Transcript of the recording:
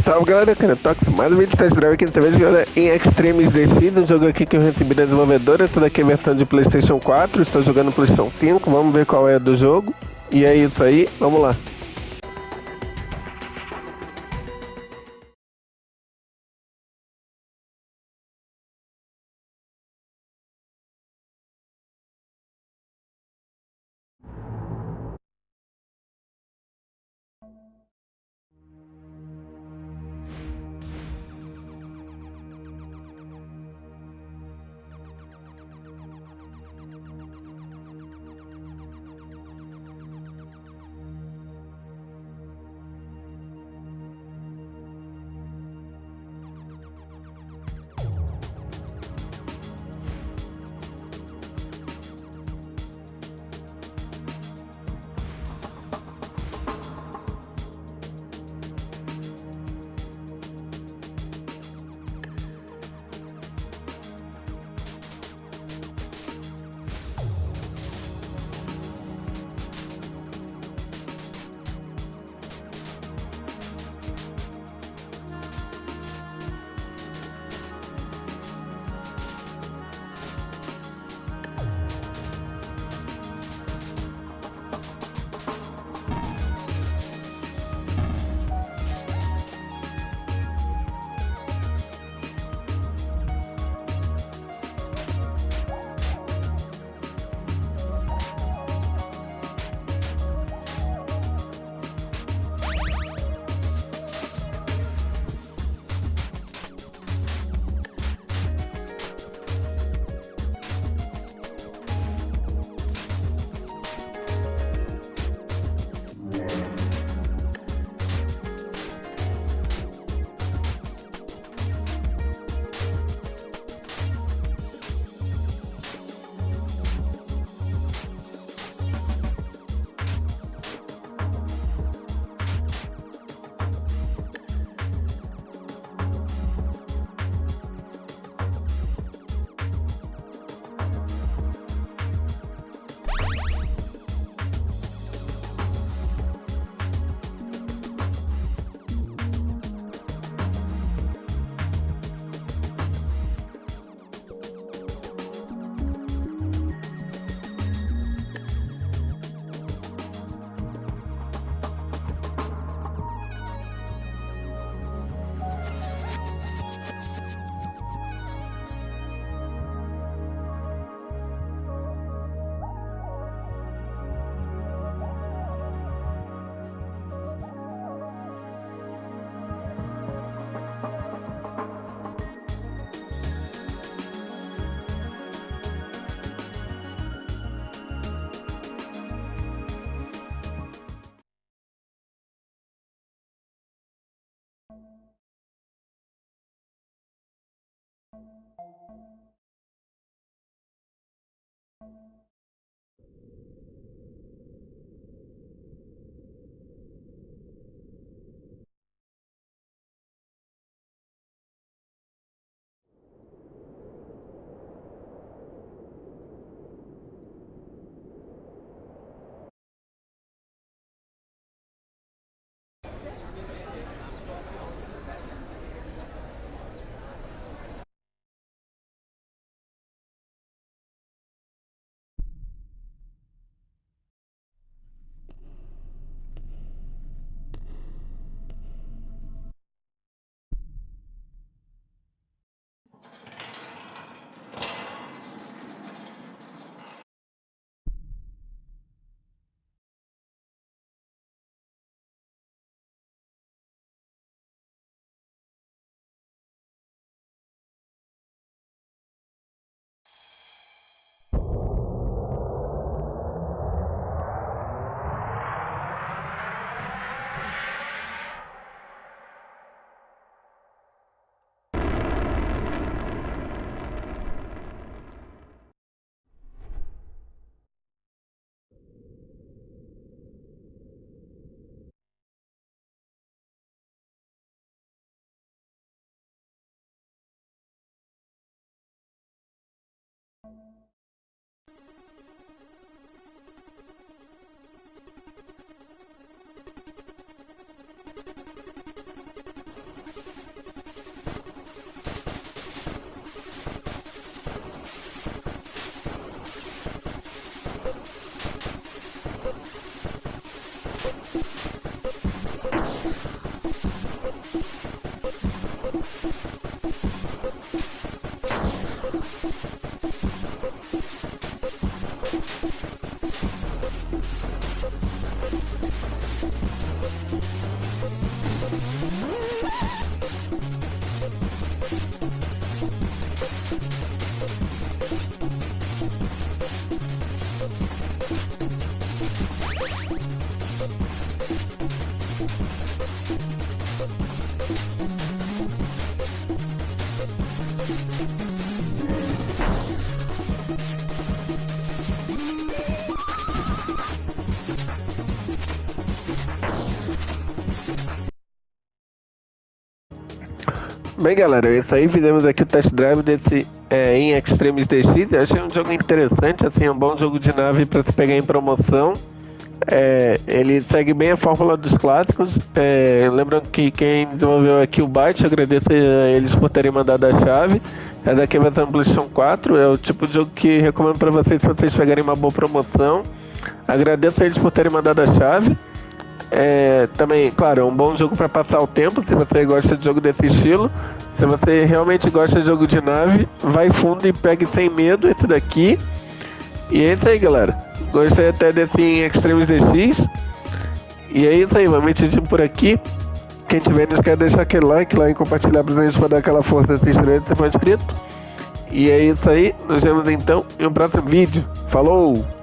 Salve galera, Canetox, mais um vídeo de test drive aqui dessa vez galera, em Extremes DX, um jogo aqui que eu recebi da desenvolvedora. Essa daqui é a versão de Playstation 4, estou jogando no Playstation 5, vamos ver qual é a do jogo. E é isso aí, vamos lá. Bem, galera, é isso aí. Fizemos aqui o test drive desse em Extremes DX. Eu achei um jogo interessante, assim, um bom jogo de nave para se pegar em promoção. Ele segue bem a fórmula dos clássicos. Lembrando que quem desenvolveu aqui o Byte, agradeço a eles por terem mandado a chave. É daqui a versão PlayStation 4. É o tipo de jogo que recomendo para vocês se vocês pegarem uma boa promoção. Agradeço a eles por terem mandado a chave. Também, claro, é um bom jogo para passar o tempo, se você gosta de jogo desse estilo. Se você realmente gosta de jogo de nave, vai fundo e pegue sem medo esse daqui. E é isso aí, galera. Gostei até desse em Extremes DX. E é isso aí, vamos medir por aqui. Quem tiver, não esquece de deixar aquele like lá e compartilhar pra gente, pra dar aquela força, se inscrever e ser mais inscrito. E é isso aí, nos vemos então em um próximo vídeo. Falou!